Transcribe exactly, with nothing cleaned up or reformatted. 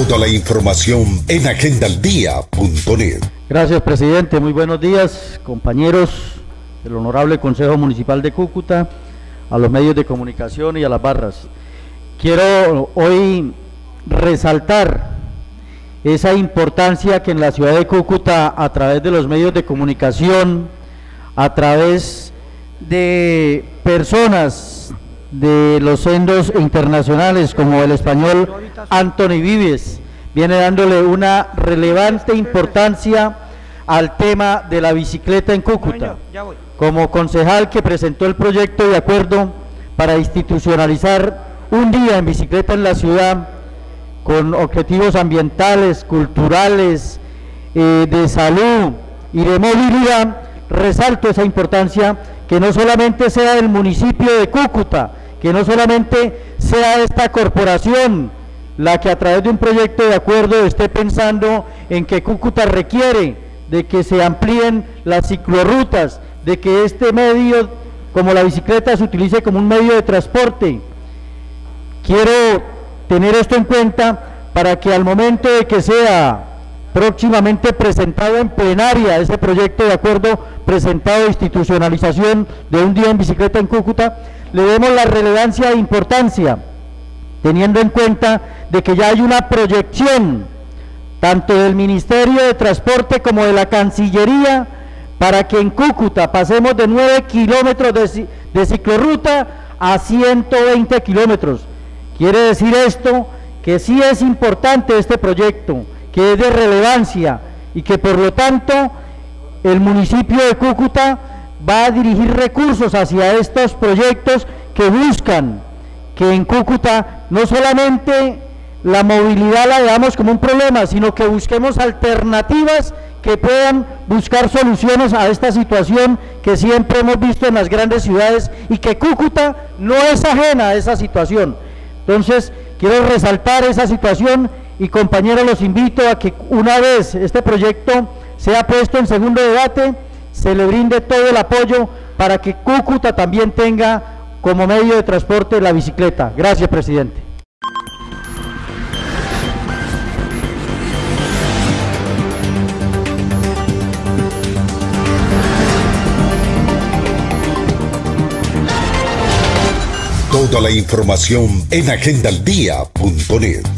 Toda la información en agenda al día punto net. Gracias, presidente. Muy buenos días, compañeros del Honorable Consejo Municipal de Cúcuta, a los medios de comunicación y a las barras. Quiero hoy resaltar esa importancia que en la ciudad de Cúcuta, a través de los medios de comunicación, a través de personas de los sendos internacionales como el español Anthony Vives, viene dándole una relevante importancia al tema de la bicicleta en Cúcuta. Como concejal que presentó el proyecto de acuerdo para institucionalizar un día en bicicleta en la ciudad, con objetivos ambientales, culturales, eh, de salud y de movilidad, resalto esa importancia, que no solamente sea el municipio de Cúcuta, que no solamente sea esta corporación la que a través de un proyecto de acuerdo esté pensando en que Cúcuta requiere de que se amplíen las ciclorrutas, de que este medio como la bicicleta se utilice como un medio de transporte. Quiero tener esto en cuenta para que al momento de que sea próximamente presentado en plenaria ese proyecto de acuerdo presentado de institucionalización de un día en bicicleta en Cúcuta, le demos la relevancia e importancia, teniendo en cuenta de que ya hay una proyección tanto del Ministerio de Transporte como de la Cancillería para que en Cúcuta pasemos de nueve kilómetros de, de ciclorruta a ciento veinte kilómetros. Quiere decir esto que sí es importante este proyecto, que es de relevancia y que por lo tanto el municipio de Cúcuta va a dirigir recursos hacia estos proyectos que buscan que en Cúcuta no solamente la movilidad la veamos como un problema, sino que busquemos alternativas que puedan buscar soluciones a esta situación que siempre hemos visto en las grandes ciudades y que Cúcuta no es ajena a esa situación. Entonces, quiero resaltar esa situación y, compañeros, los invito a que una vez este proyecto sea puesto en segundo debate, se le brinde todo el apoyo para que Cúcuta también tenga como medio de transporte la bicicleta. Gracias, presidente. Toda la información en agenda al día punto net.